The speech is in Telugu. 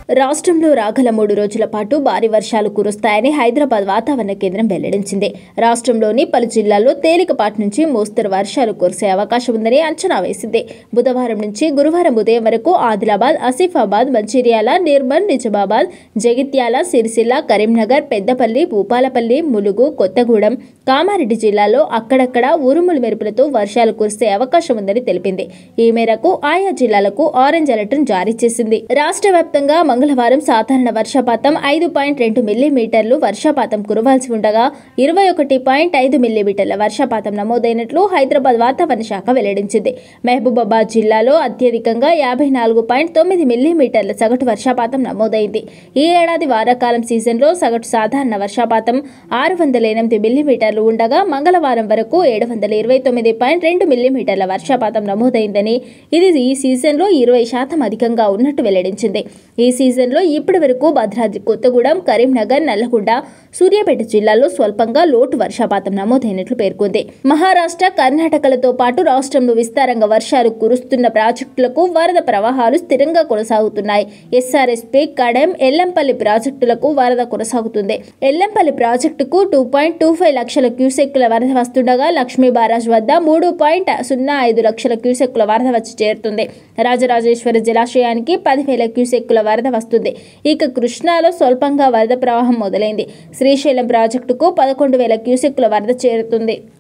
రాష్ట్రంలో రాగల 3 రోజుల పాటు భారీ వర్షాలు కురుస్తాయని హైదరాబాద్ వాతావరణ కేంద్రం వెల్లడించింది. రాష్ట్రంలోని పలు జిల్లాల్లో తేలికపాటి నుంచి మోస్తరు వర్షాలు కురిసే అవకాశం ఉందని అంచనా వేసింది. బుధవారం నుంచి గురువారం ఉదయం వరకు ఆదిలాబాద్, ఆసిఫాబాద్, మంచిర్యాల, నిర్మల్, నిజామాబాద్, జగిత్యాల, సిరిసిల్ల, కరీంనగర్, పెద్దపల్లి, భూపాలపల్లి, ములుగు, కొత్తగూడెం, కామారెడ్డి జిల్లాల్లో అక్కడక్కడ ఉరుములు మెరుపులతో వర్షాలు కురిసే అవకాశం ఉందని తెలిపింది. ఈ మేరకు ఆయా జిల్లాలకు ఆరెంజ్ అలర్ట్ జారీ చేసింది. రాష్ట్ర వ్యాప్తంగా మంగళవారం సాధారణ వర్షపాతం 5.2 మిల్లీమీటర్లు వర్షపాతం కురవాల్సి ఉండగా 21.5 మిల్లీమీటర్ల వర్షపాతం నమోదైనట్లు హైదరాబాద్ వాతావరణ శాఖ వెల్లడించింది. మహబూబాబాద్ జిల్లాలో అత్యధికంగా 54.9 మిల్లీమీటర్ల సగటు వర్షపాతం నమోదైంది. ఈ ఏడాది వానాకాలం సీజన్లో సగటు సాధారణ వర్షపాతం 608 మిల్లీమీటర్లు ఉండగా మంగళవారం వరకు 729.2 మిల్లీమీటర్ల వర్షపాతం నమోదైందని, ఇది ఈ సీజన్లో 20% అధికంగా ఉన్నట్టు వెల్లడించింది. ఈ సీజన్లో ఇప్పటి వరకు భద్రాద్రి కొత్తగూడెం, కరీంనగర్, నల్లగొండ, సూర్యాపేట జిల్లాల్లో స్వల్పంగా లోటు వర్షపాతం నమోదైనట్లు పేర్కొంది. మహారాష్ట్ర, కర్ణాటకలతో పాటు రాష్ట్రంలో విస్తారంగా వర్షాలు కురుస్తున్న ప్రాజెక్టులకు వరద ప్రవాహాలు స్థిరంగా కొనసాగుతున్నాయి. ఎస్ఆర్ఎస్పీ, కడెం, ఎల్లంపల్లి ప్రాజెక్టులకు వరద కొనసాగుతుంది. ఎల్లంపల్లి ప్రాజెక్టుకు 2.25 లక్షల క్యూసెక్కుల వరద వస్తుండగా లక్ష్మీ బారాజ్ వద్ద 3.05 లక్షల క్యూసెక్కుల వరద వచ్చి చేరుతుంది. రాజరాజేశ్వర జలాశయానికి 10,000 క్యూసెక్కుల వరద వస్తుంది. ఇక కృష్ణాలో స్వల్పంగా వరద ప్రవాహం మొదలైంది. శ్రీశైలం ప్రాజెక్టుకు 11,000 క్యూసెక్కుల వరద చేరుతుంది.